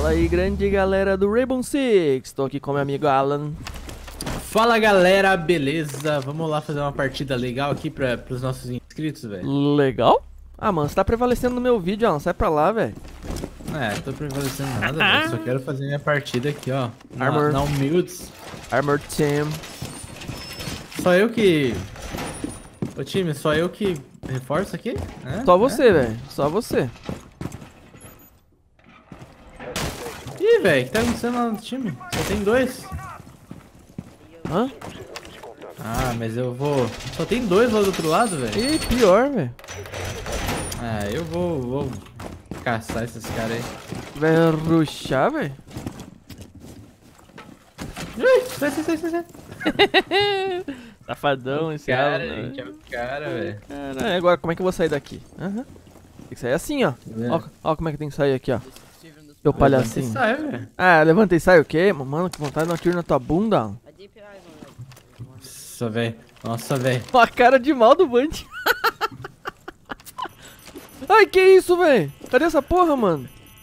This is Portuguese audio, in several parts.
Fala aí, grande galera do Rainbow Six. Tô aqui com meu amigo Alan. Fala galera, beleza? Vamos lá fazer uma partida legal aqui pros nossos inscritos, velho. Legal? Ah, mano, você tá prevalecendo no meu vídeo, Alan. Sai pra lá, velho. Tô prevalecendo nada, velho. Só quero fazer minha partida aqui, ó. Armor. Na humildes. Armored Team. Só eu que... Ô time, só eu que reforço aqui? Só você, velho. Só você. Ih, velho, o que tá acontecendo lá no time? Só tem dois. Hã? Ah, mas eu vou... Só tem dois lá do outro lado, velho. Ih, pior, velho. Ah, eu vou caçar esses caras aí. Vai rushar, velho? Ui, sai. Safadão esse Cara, Alan, né? gente, é o cara, velho. Caralho, agora como é que eu vou sair daqui? Aham. Tem que sair assim, ó. Ó como é que tem que sair aqui, ó. Seu palhacinho. Sai, velho. Ah, levanta e sai o quê? Mano, que vontade de dar um tiro na tua bunda, Alan. Nossa, velho. Nossa, velho. Ó a cara de mal do Band. Ai, que isso, velho? Cadê essa porra, mano?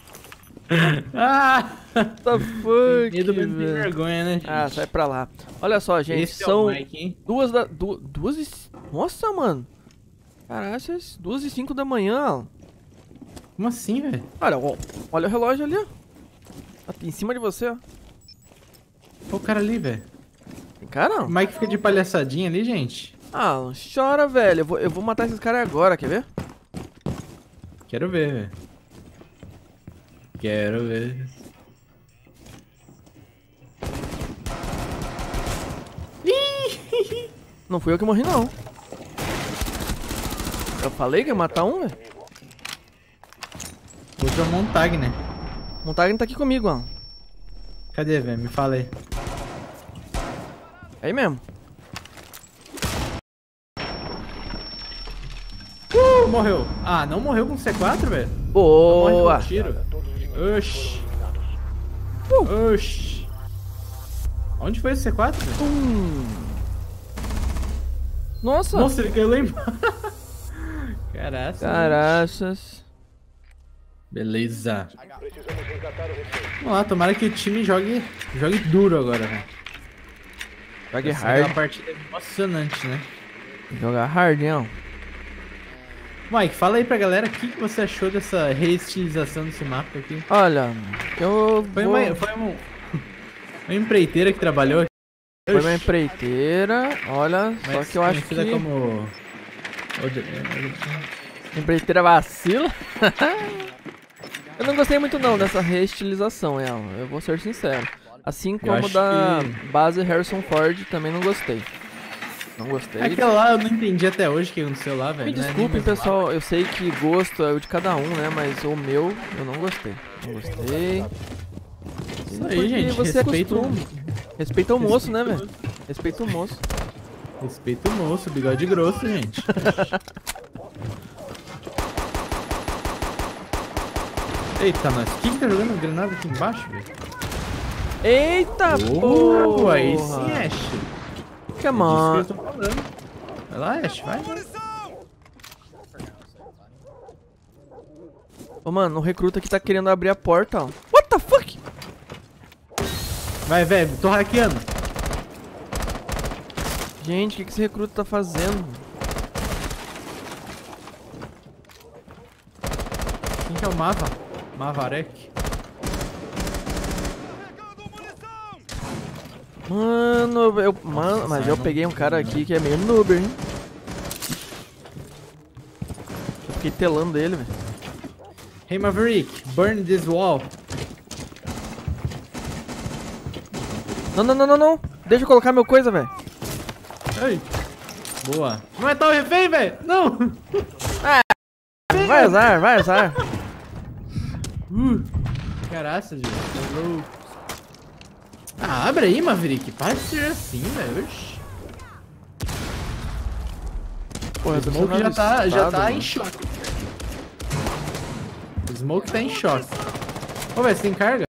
Ah! What the fuck, Medo mesmo tem velho? vergonha, né, gente? Ah, sai pra lá. Olha só, gente, Esse são é o Mike, hein? duas e... Nossa, mano. Caralho, 2h05 da manhã, Alan. Como assim, velho? Olha, ó, olha o relógio ali, ó. Em cima de você, ó. Olha o cara ali, velho. Tem cara, O não? Mike fica de palhaçadinha ali, gente. Ah, chora, velho. Eu vou matar esses caras agora, quer ver? Quero ver, velho. Quero ver. Não fui eu que morri, não. Eu falei que ia matar um, velho. Outro é o Montag, né? O Montag tá aqui comigo, ó. Cadê, velho? Me fala aí. É aí mesmo. Morreu. Ah, não morreu com C4, velho? Boa! Morreu com tiro. Oxi. Oxi. Onde foi esse C4, velho? Nossa! Nossa, ele caiu lá embaixo. Caraca. Caraças. Beleza. Vamos lá, tomara que o time jogue duro agora, velho. Jogue Essa é uma hard. partida emocionante, né? Jogar hard, hein, ó. Mike, fala aí pra galera o que você achou dessa reestilização desse mapa aqui. Olha, eu Foi vou... uma empreiteira que trabalhou aqui. Foi uma empreiteira, olha, só que eu acho que... como... Empreiteira vacila. Eu não gostei muito não dessa reestilização, eu vou ser sincero. Assim como acho da base Harrison Ford, também não gostei. Não gostei. Aquela lá eu não entendi até hoje o que aconteceu lá, velho. Me desculpem, pessoal, eu sei que gosto é o de cada um, né, mas o meu, eu não gostei. Não gostei. Isso aí, gente, Você respeita o moço, né, velho? Respeita o moço. Respeita o moço, bigode grosso, gente. Eita, nós. Quem tá jogando granada aqui embaixo, velho? Eita, porra! Aí sim, Ash. Come on. É disso que eu tô falando. Vai lá, Ash, vai. Ô, mano, o recruta aqui tá querendo abrir a porta, ó. What the fuck? Vai, velho, tô hackeando. Gente, o que esse recruta tá fazendo? Quem que é o Mava? Mavarek. Mano, mas eu peguei um cara aqui que é meio noob, hein? Eu fiquei telando ele, velho. Hey Maverick, burn this wall. Não. Deixa eu colocar meu coisa, velho. Ei. Boa. Não é tal refém, velho. Não. Vai azar. Caraca, gente. Ah, abre aí, Maverick. Para de ser assim, velho. Porra, O Smoke já tá em choque. O Smoke tá em choque. Ô, velho, você tem carga?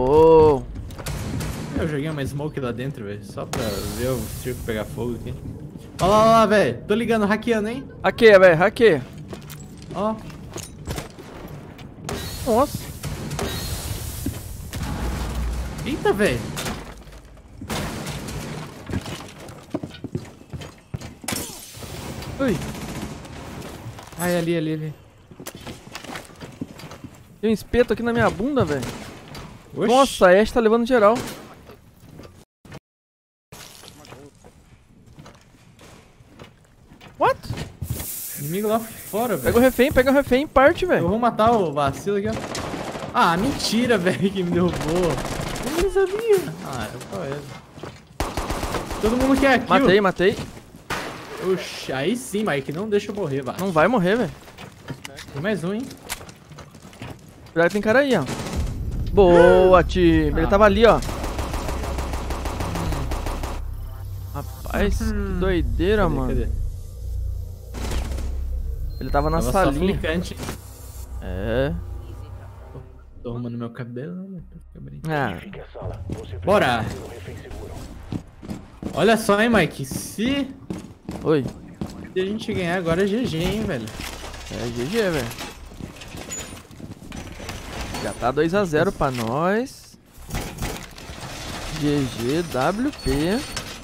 Uou. Eu joguei uma Smoke lá dentro, velho. Só pra ver o circo pegar fogo aqui. Olha lá, velho. Tô ligando, hackeando, hein? Hackeia, velho, hackeia. Ó. Nossa. Eita, velho. Ui, Ai, ali. tem um espeto aqui na minha bunda, velho. Oxi. Nossa, a Ash tá levando geral. What? Inimigo lá fora, Pega o velho. refém, parte, Eu velho. vou matar o vacilo aqui, ó. Ah, mentira, velho, que me derrubou. Eu não sabia. Ah, qual é? Todo mundo quer kill. Matei. Oxi, aí sim, Mike, não deixa eu morrer, vai. Não vai morrer, velho. Tem mais um, hein? Cuidado que tem cara aí, ó. Boa, time. Ele tava ali, ó. Rapaz, que doideira, mano. Cadê? Ele tava na Tava salinha. só flicante. É. Tô arrumando meu cabelo, né? Ah, Bora! Olha só, hein, Mike. Se oi. a gente ganhar agora é GG, hein, velho. É GG, velho. Já tá 2 a 0 pra nós. GG, WP.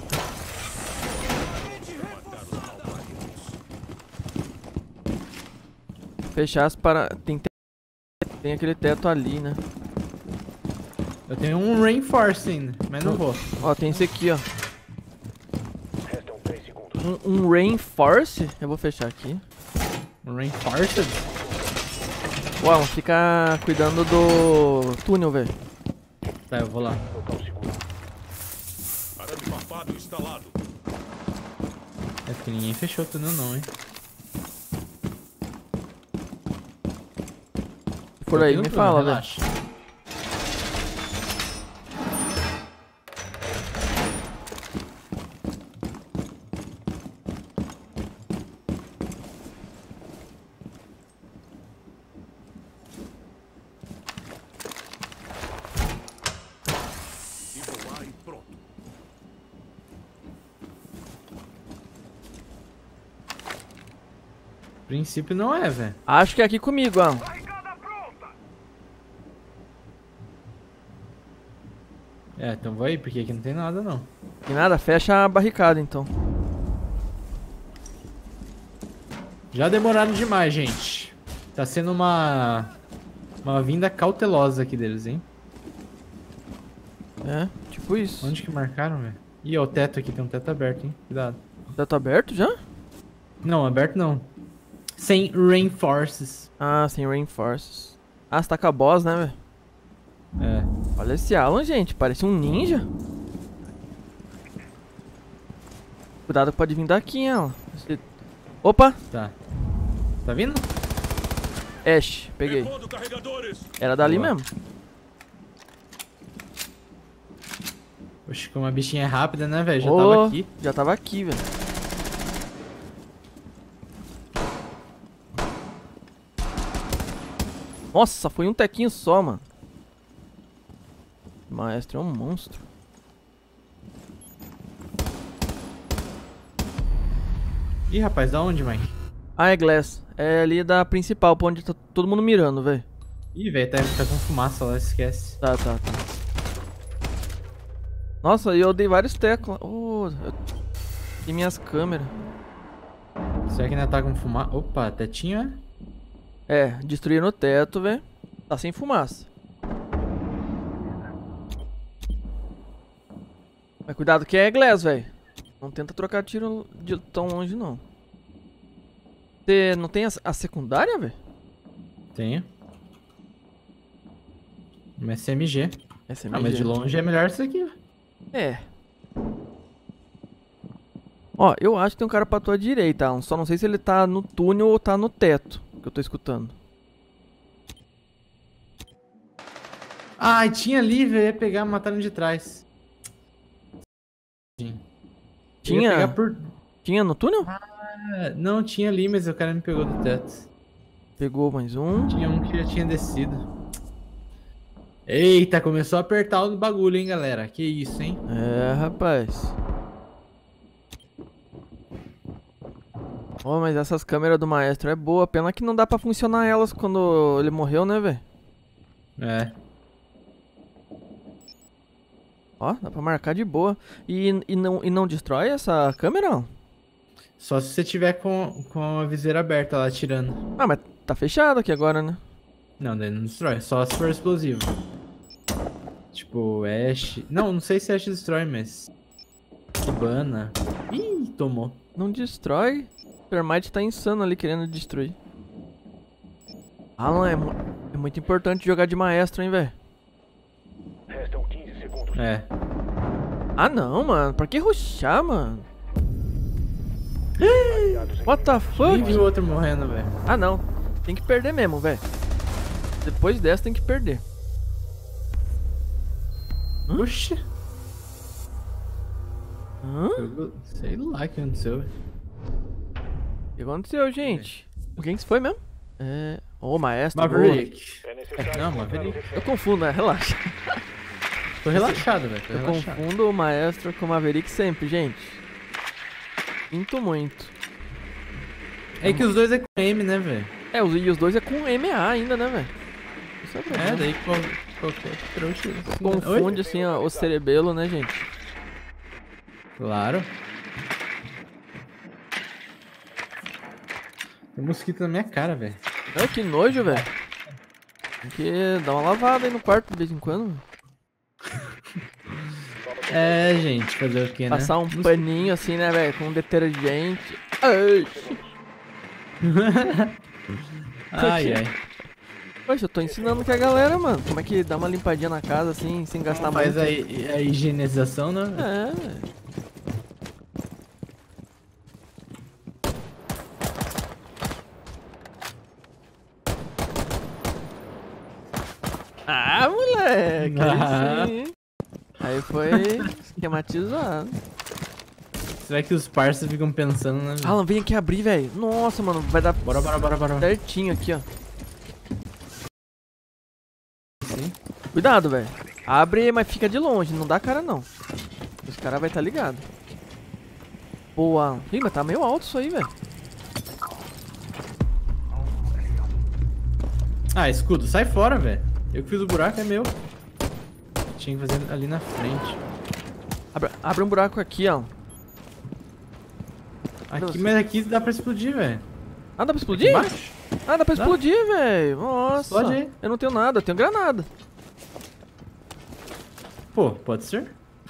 Fechar as para... Tem aquele teto ali, né? Eu tenho um Reinforcing, mas não vou. Ó, tem esse aqui, ó. Um Rainforce? Eu vou fechar aqui. Um Reinforced? Uau, fica cuidando do túnel, velho. Tá, eu vou lá. Arame farpado instalado. É porque ninguém fechou o túnel não, hein. Por aí, Eu me tenho fala, túnel, velho. relaxa. Isolar e pronto. Princípio não é, velho. Acho que é aqui comigo, ó. É, então vou aí, porque aqui não tem nada não. E nada, fecha a barricada, então. Já demoraram demais, gente. Tá sendo uma vinda cautelosa aqui deles, hein. É, tipo isso. Onde que marcaram, velho? Ih, ó, o teto aqui, tem um teto aberto, hein. Cuidado. Teto aberto já? Não, aberto não. Sem reinforces. Ah, sem reinforces. Ah, você tá com a boss, né, velho? É. Olha esse Alan, gente. Parece um ninja. Cuidado que pode vir daqui, hein, Alan. Opa! Tá. Tá vindo? Ash, peguei. Repondo carregadores. Era dali Boa. mesmo. Oxe, como a bichinha é rápida, né, velho? Já tava aqui. Já tava aqui, velho. Nossa, foi um tequinho só, mano. Maestro é um monstro. Ih, rapaz, da onde, Mike? Ah, é Glass. É ali da principal, pra onde tá todo mundo mirando, velho. Ih, velho, tá com fumaça lá, esquece. Tá. Nossa, eu dei vários tecos. E minhas câmeras. Será que ainda tá com fumaça? Opa, tetinho, É, destruíram o teto, velho. Tá sem fumaça. Mas cuidado que é Glass, velho. Não tenta trocar tiro de tão longe, não. Você não tem a secundária, velho? Tenho. Uma SMG. SMG. Ah, mas de longe é melhor isso aqui. É. Ó, eu acho que tem um cara pra tua direita, Alan. Só não sei se ele tá no túnel ou tá no teto, que eu tô escutando. Ah, tinha ali, velho. Ia pegar, mataram de trás. Sim. Eu ia pegar por... Tinha no túnel? Não, tinha ali, mas o cara me pegou do teto. Pegou mais um. Tinha um que já tinha descido. Eita, começou a apertar o bagulho, hein, galera. Que isso, hein? É, rapaz. Oh, mas essas câmeras do maestro é boa. Pena que não dá pra funcionar elas quando ele morreu, né, velho? É. Ó, dá pra marcar de boa. E não destrói essa câmera? Só se você tiver com a viseira aberta lá atirando. Ah, mas tá fechado aqui agora, né? Não, daí não destrói. Só se for explosivo. Tipo, Ash. Não sei se Ash destrói, mas. Kibana. Ih, tomou. Não destrói. O Termite tá insano ali querendo destruir. Alan, é muito importante jogar de maestro, hein, velho? Restam 15 segundos. É. Ah, não, mano. Pra que rushar, mano? What the Nem fuck? vi o outro morrendo, velho. Ah, não. Tem que perder mesmo, velho. Depois dessa tem que perder. Oxi. Hã? Sei lá o que aconteceu, velho. O que aconteceu, gente? Quem que foi mesmo? Ô, maestro. boa. Maverick. É necessário Não, encontrar Maverick. o refém. Eu confundo, né? Relaxa. Tô relaxado, velho. Tô Eu relaxado. confundo o maestro com o Maverick sempre, gente. Sinto muito. É que os dois é com M, né, velho? E os dois é com MA ainda, né, velho? Isso é É, problema. daí qualquer trouxa. assim, né? Confunde, assim, ó, o cerebelo, né, gente? Claro. Tem mosquito na minha cara, velho. Ai, que nojo, velho. Tem que dar uma lavada aí no quarto de vez em quando. É, gente, fazer o quê, né? Passar um paninho assim, né, velho? Com um detergente. Ai. Ai, ai. Poxa, eu tô ensinando que a galera, mano. Como é que dá uma limpadinha na casa assim, sem gastar Faz muito. a higienização, né? É, velho. Ah, moleque! Ah. Aí sim, hein? Aí foi esquematizado. Será que os parceiros ficam pensando, né? velho? Alan, vem aqui abrir, velho. Nossa, mano, vai dar Bora. certinho aqui, ó. Sim. Cuidado, velho. Abre, mas fica de longe, não dá cara não. Os caras vai tá ligado. Boa. Ih, mas tá meio alto isso aí, velho. Ah, escudo, sai fora, velho. Eu que fiz o buraco, é meu. Tinha que fazer ali na frente. Abre um buraco aqui, ó. Aqui, mas aqui dá pra explodir, velho. Ah, dá pra explodir? Embaixo? Ah, dá pra Dá. explodir, velho. Nossa. Explode aí. Eu não tenho nada, eu tenho granada. Pô, pode ser?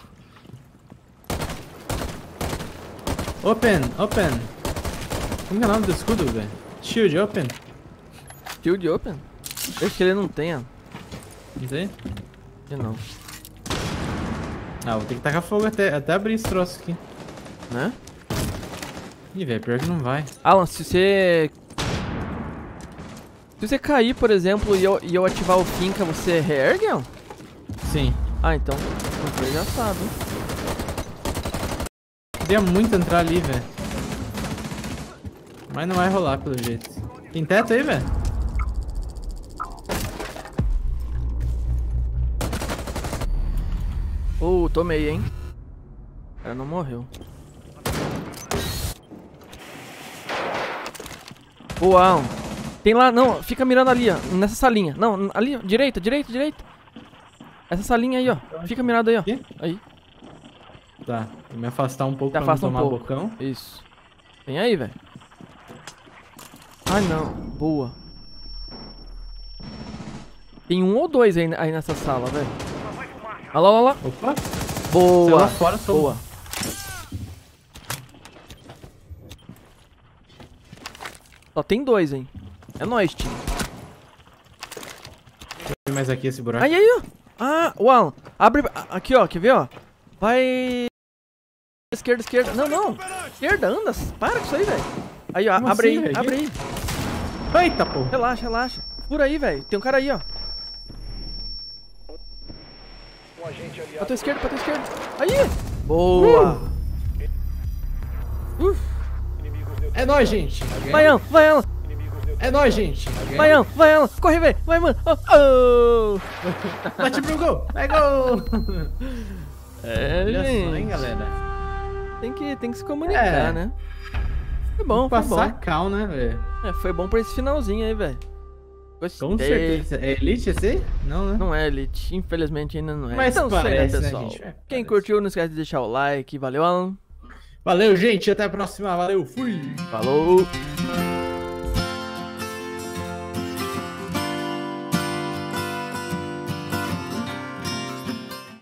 Open. Como que é o nome do escudo, velho? Shield, open. Shield open? Deixa que ele não tenha. Não sei. E não, Ah, vou ter que tacar fogo até abrir esse troço aqui. né? Ih, velho, pior que não vai. Alan, se você cair, por exemplo, e eu ativar o finca, você reergue, Alan? Sim. Ah, então você já sabe. Queria muito entrar ali, velho. Mas não vai rolar, pelo jeito. Tem teto aí, velho? Tomei, hein? O cara não morreu. Boa, Alan. Tem lá, não, fica mirando ali, ó, nessa salinha. Não, ali, ó, direita. Essa salinha aí, ó. Fica mirado aí, ó. Aqui? Aí, Tá, vou me afastar um pouco te pra não afasta um tomar pouco. bocão. Isso. Tem aí, velho. Ai, não. Boa. Tem um ou dois aí nessa sala, velho. Olha lá. Opa! Boa. Sei lá fora, tô- Boa. Só tem dois, hein. É nóis, time. Tem mais aqui esse buraco. Aí, ó. Ah, o Alan. Abre. Aqui, ó. Quer ver, ó? Vai. Esquerda. Não. Esquerda, anda. Para com isso aí, velho. Aí, ó. Como Abre assim, aí. velho? Abre aí. Eita, pô! Relaxa. Fura aí, velho. Tem um cara aí, ó. Um agente aliado. Pra tua esquerda. Aí. Boa. Inimigos neutralizados. É nóis, gente! Vai, Alan. Inimigos neutralizados. É nóis, gente! Vai, Alan. Corre, velho. Vai, mano. Oh. Bate pro gol! É gol! É, Olha só, hein, gente. galera? Tem que se comunicar, É. né? Foi bom, foi Passar bom. cal, né, velho? É, foi bom pra esse finalzinho aí, velho. Gostei. Com certeza. É Elite esse? Não, né? Não é Elite, infelizmente ainda não é. Mas então, parece, né, pessoal. gente? Quem Parece. curtiu, não esquece de deixar o like. Valeu, Alan. Valeu, gente. Até a próxima. Valeu. Fui. Falou.